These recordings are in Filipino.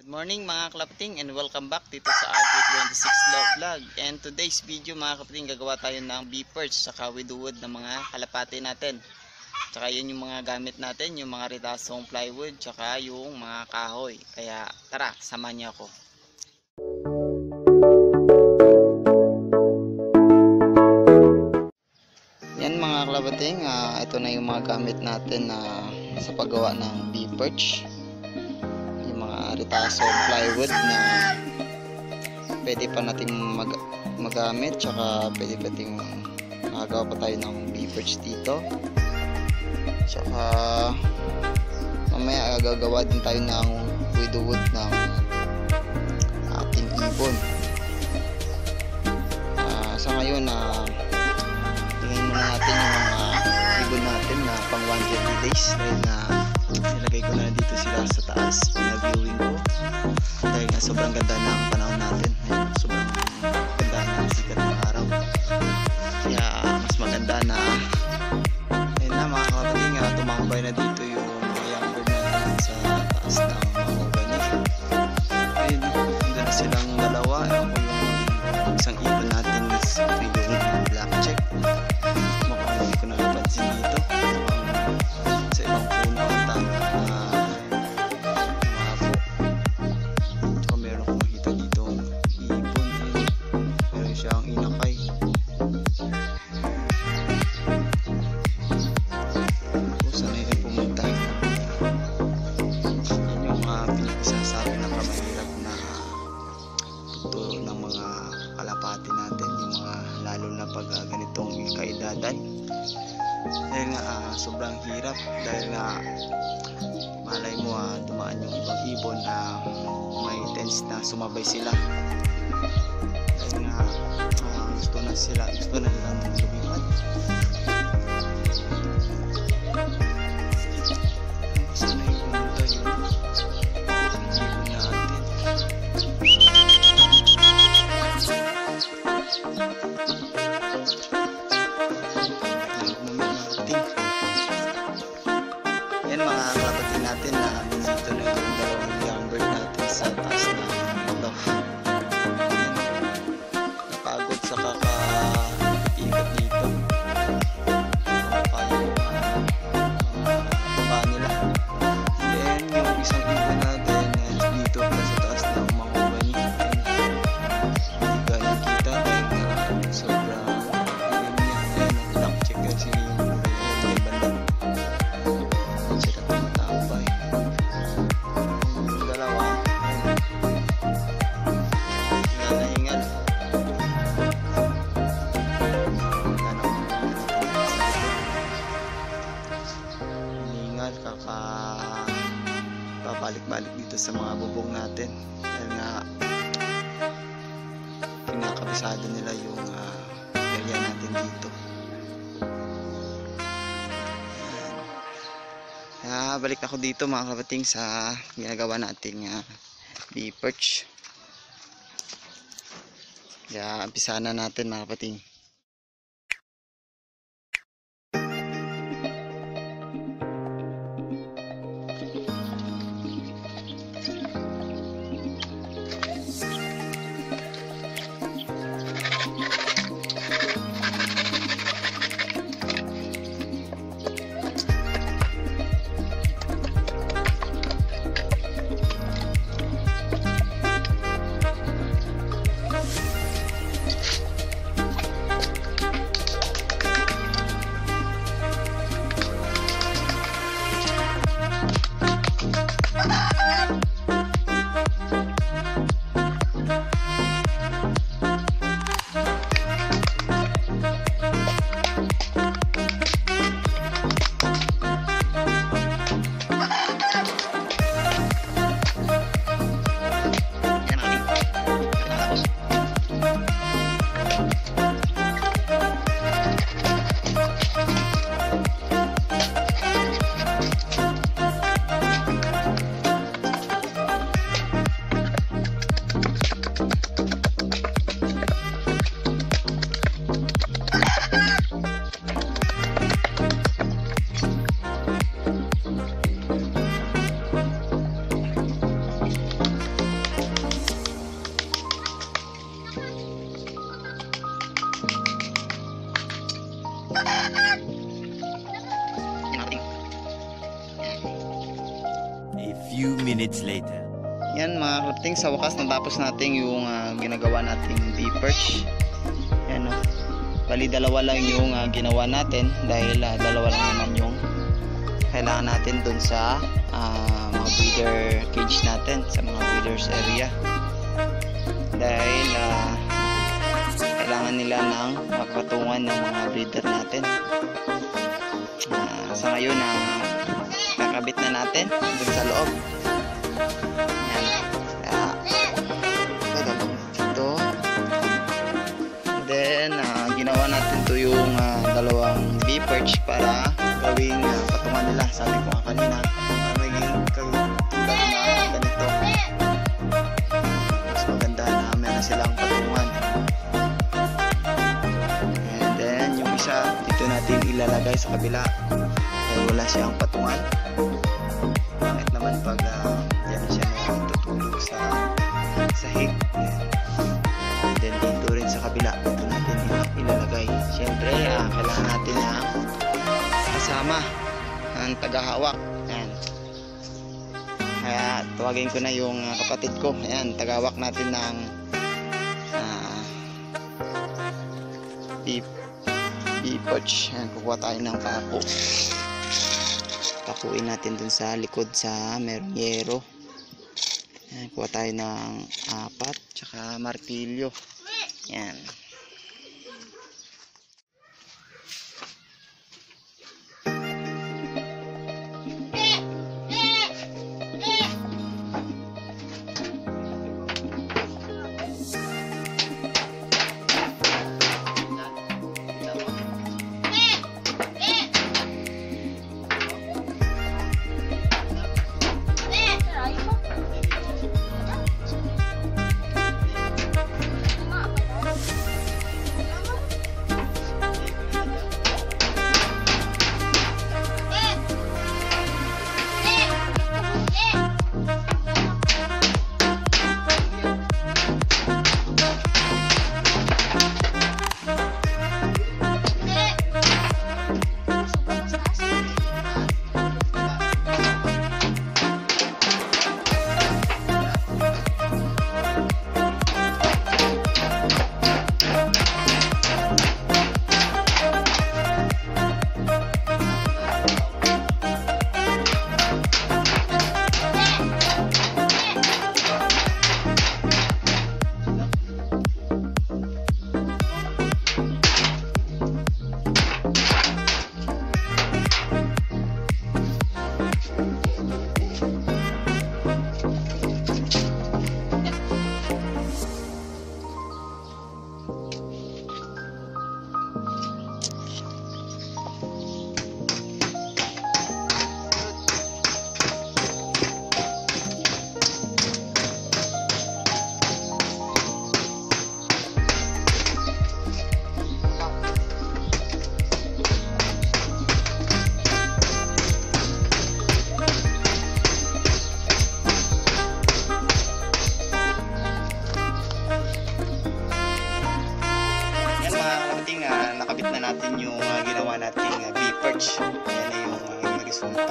Good morning mga kalapating and welcome back dito sa RT26 Vlog. And today's video mga kalapating, gagawa tayo ng Vperch saka widowhood ng mga kalapati natin. Tsaka yun yung mga gamit natin, yung mga ritasong plywood tsaka yung mga kahoy. Kaya tara, samahan niyo ako. Yan mga kalapating, ito na yung mga gamit natin sa paggawa ng Vperch. Ritasong plywood na pwede pa nating magamit, tsaka pwede pa nating makagawa pa tayo ng Vperch dito. Tsaka mamaya gagawa din tayo ng widowhood ng ating ibon. Sa ngayon tingnan muna natin yung mga ibon natin na pang 120 days dahil na nilagay ko na dito sila sa taas, pinaviewing ko dahil nga sobrang ganda ng panahon natin. Ayan, sobrang ganda ng sikat ng araw, kaya mas maganda na ayun na mga kapatid, tumambay na dito yung mga young bird natin sa taas ng mahogany. Ayun, nandun na silang dalawa. Ako yung isang ibon natin is yung black check, mukhang hindi ko nakapansin dito sa ibang puno ang tama mapo. Tsaka meron akong makita dito ibon, meron siyang inakay. Saan na rin pumunta. Yan yung pinagsasabi na kamahirap na tuturo ng mga kalapati natin, yung mga lalo na pag ganitong kaedadan. Dahil nga sobrang hirap, dahil nga malay mo dumaan yung ibang ibon na may tense na sumabay sila, dahil nga gusto na nilang lumipad. Sana yung pumunta yung ibon natin. Yan mga kapatid natin na dito na yung dalawang young bird natin sa taas na ito. Napagod sa kaka-ikot dito. Pa yung baba nila. Then yung isang ibon natin dito sa taas ng mahogany. Hindi ganyan kita dahil na sobrang ilim niya. Ayan, black check kasi yung may banda. Babalik-balik dito sa mga bubong natin dahil nga pinakabisado nila yung area natin dito. Balik ako dito mga kabating sa ginagawa nating Vperch. Kaya umpisa na natin mga kabating. minutes later. Yan mga kalapting, sa wakas natapos natin yung ginagawa nating Vperch. Yan o. Bali dalawa lang yung ginawa natin dahil dalawa lang naman yung kailangan natin dun sa mga breeder cage natin, sa mga breeders area. Dahil kailangan nila ng makatungan ng mga breeder natin. Sa ngayon kakabit na natin dun sa loob. Yan. Ito. Then ginawa natin to yung dalawang Vperch para gawing patungan nila. Sabi ko kanina, magiging tulad na ganito. Mas maganda na meron silang patungan. And then yung isa dito natin ilalagay sa kabila dahil wala siyang patungan. Bakit naman pag yan siya tutulog sa sahig. And then dito rin sa kabila dito natin ilalagay. Siyempre kailangan natin kasama ang tagahawak. Ayan. Kaya tawagin ko na yung kapatid ko. Ayan, tagahawak natin ng Vperch. Ayan, kukuha tayo ng pako. Pakuin natin dun sa likod sa merong yero. Ayan, kuha tayo ng 4 tsaka martilyo. Ayan. Nakabit na natin yung ginawa nating Vperch. Ayan na yung resulta.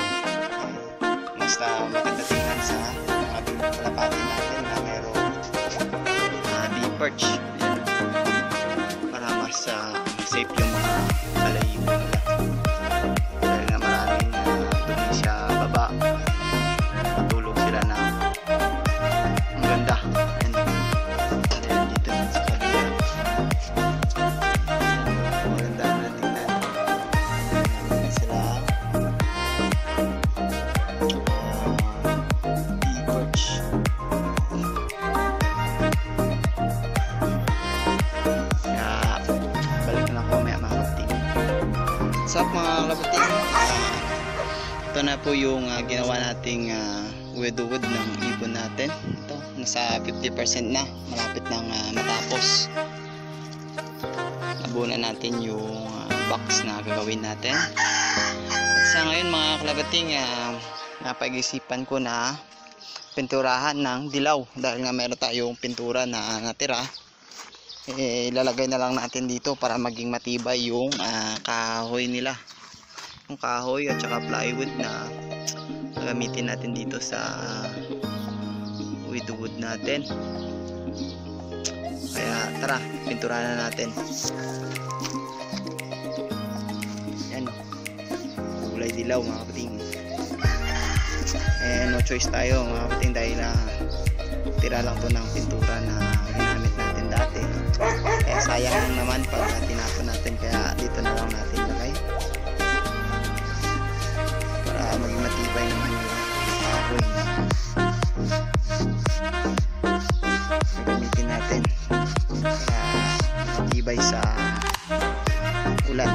Mas maganda tingnan sa mga kalapati natin na mayroong Vperch. Para mas safe yung mga balayibo nila. Dahil nga maraming dumi sa baba. Matulog sila na ang ganda. Ayan dito sa kabila. What's up mga kalabating? Ito na po yung ginawa nating widowhood ng ibon natin. Ito, nasa 50% na, malapit nang matapos. Nabunan natin yung box na gagawin natin. At sa ngayon mga kalabating, napag-isipan ko na pinturahan ng dilaw. Dahil nga meron tayong pintura na natira, ilalagay na lang natin dito para maging matibay yung kahoy nila, yung kahoy at saka plywood na gagamitin natin dito sa widowhood natin. Kaya tara, pinturahan na natin. Yan, kulay dilaw mga kapating. No choice tayo mga kapating dahil tira lang to ng pintura na ginamit natin dati. Kaya sayang naman pag tinapon natin, kaya dito na lang natin lagay para maging matibay naman yung kahoy. Gamitin natin para matibay sa ulan.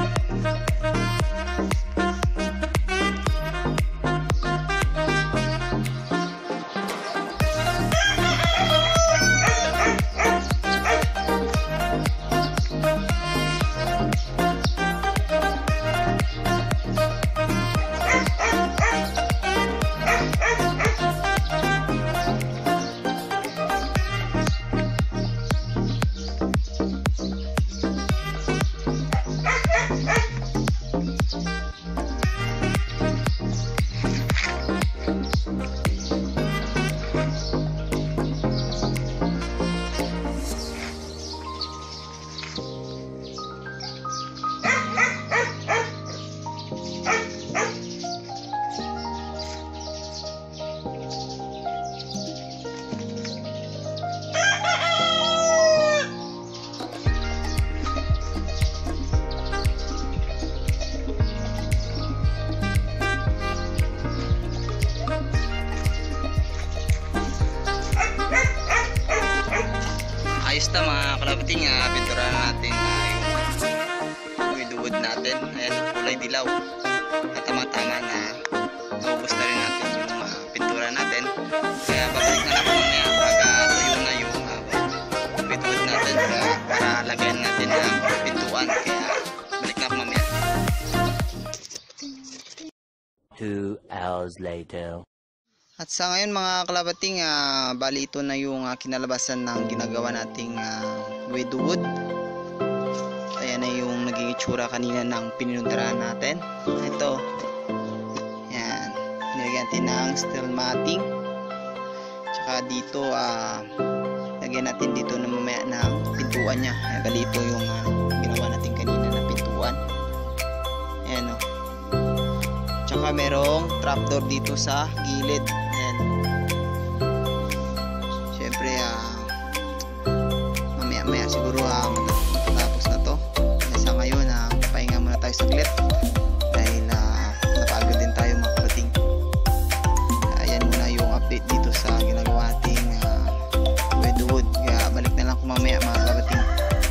Ayos na mga kalabating, pinturahan natin yung widowhood natin. Ayan, kulay dilaw. At tama-tama na maubos na rin natin yung pintura natin. Kaya babalik na lang mamaya pag tuyo na yung widowhood natin para lagyan natin ng pintuan. Kaya balik na ako mamaya. 2 hours later. At sa ngayon mga kalabating, bali ito na yung kinalabasan ng ginagawa nating widowhood. Ayan na yung naging itsura kanina ng pininturahan natin. Ito, yan, nilagyan natin ng steel matting. Tsaka dito lagyan natin dito na mamaya ng pintuan nya. Bali ito yung ginawa natin kanina na pintuan. Ayan o. Tsaka merong trapdoor dito sa gilid. Ayan. Siyempre mamaya siguro matapos na to. Sa ngayon pahinga muna tayo saglit dahil napagod din tayo mga kabating. Ayan muna yung update dito sa ginagawa nating widowhood. Kaya balik na lang ko mamaya mga kabating.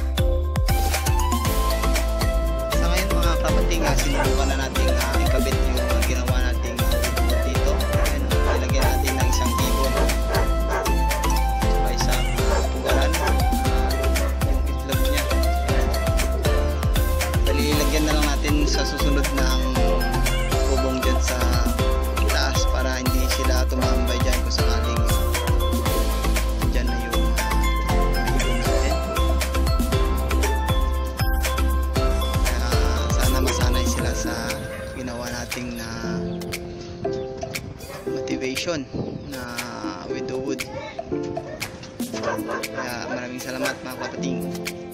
Sa ngayon mga kabating, sinubukan na natin ikabit yung ginawa nating widowhood dito. Ayan, ilagyan natin ng isang ibon saka isang pugaran, yung itlog nya. Dali ilagyan na lang natin sa susunod ng kubong dyan sa taas para hindi sila tumambay dyan kung sakaling dyan na yung ibon natin. Kaya sana masanay sila sa ginawa nating na motivation na widowhood. Kaya maraming salamat mga kapating.